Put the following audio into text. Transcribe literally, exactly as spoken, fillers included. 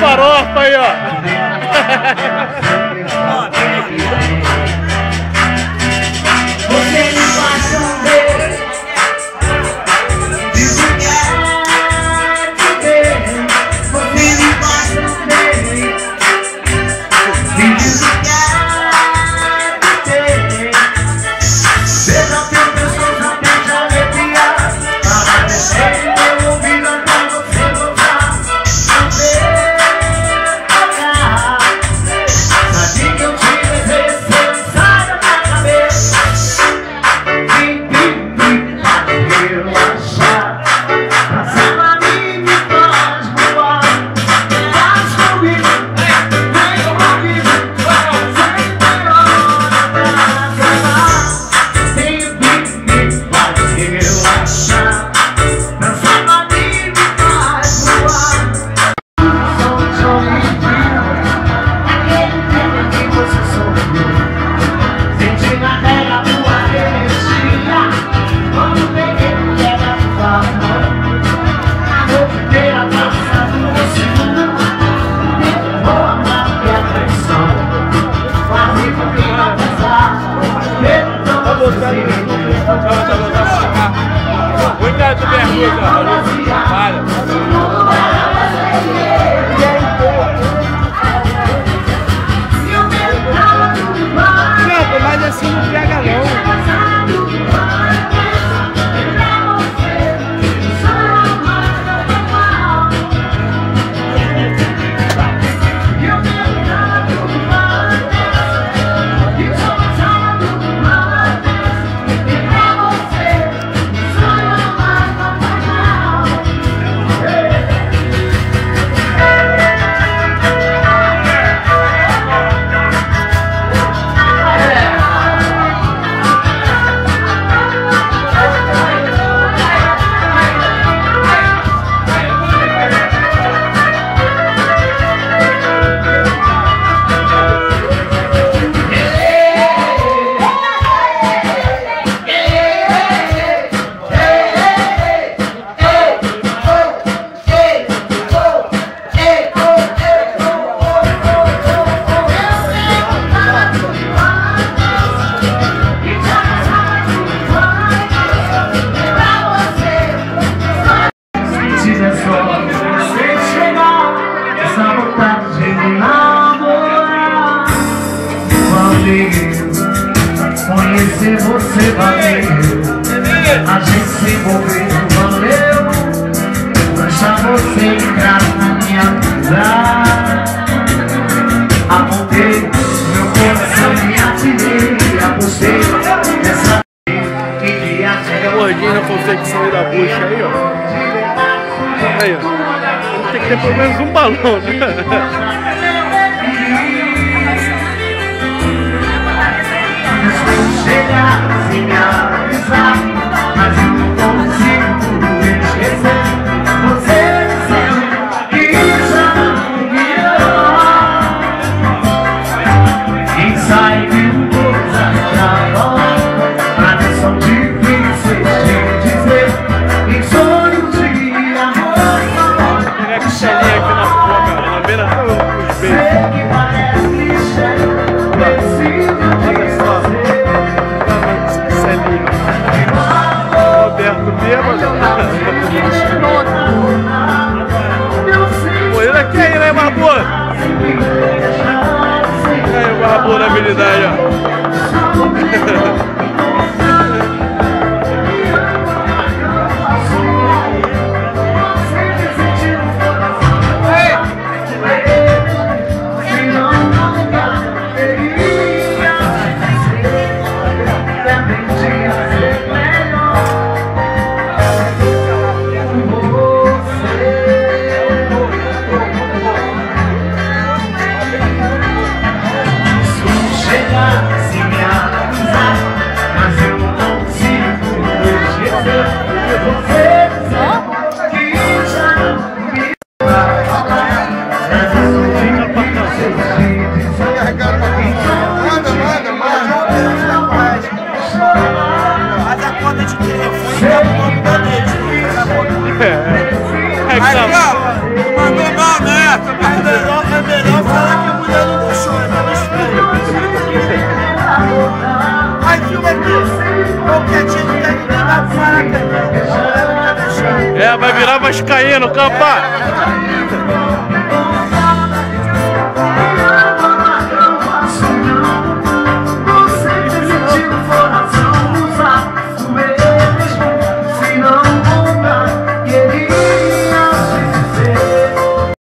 farofa aí, ó. Você me faz saber, diz o que é viver. Você me faz saber, diz o que é viver. Seja teu pessoa, já tente arrepiar, para descer meu ouvido até você voltar. Saber tocar, sabe que eu te desejo, você sai da minha cabeça. Vim, vim, vim, pra relaxar, pra cima de mim me faz voar. Faz comigo, vem comigo, sem ter hora pra acabar. Vim, vim, vim, pra relaxar, pra cima de mim me faz voar. Sou um sonho aquele tempo que você sorriu, senti na terra tua energia. Quando peguei mulher na tua mão, a noite inteira passando você me levou a minha atenção. Quase porque não pensar, medo não conseguir. Cuidado do pergunta, para. Não, mas assim não pega não. Conhecer você valeu, a gente se envolveu, valeu. Deixar você entrar na minha vida, apontei meu coração e atirei, apostei nessa que viagem. A gordinha não consegue sair da bucha aí, ó. Aí, ó. Tem que ter pelo menos um balão, né? Chegar sem me avisar, mas eu não consigo esquecer. Você dizendo que já não me ama. Quem sai de coisa pra nós, mas são difíceis de dizer. Em sonhos de amor, Pega que chelinha aqui na boca, na beira até os sei beijos. que parece clichê, preciso de Roberto bêbado. Pô, ele aqui aí, né, Barbu? Aí, o Barbu na habilidade, ó. Se me avisar, virar vascaíno, campa!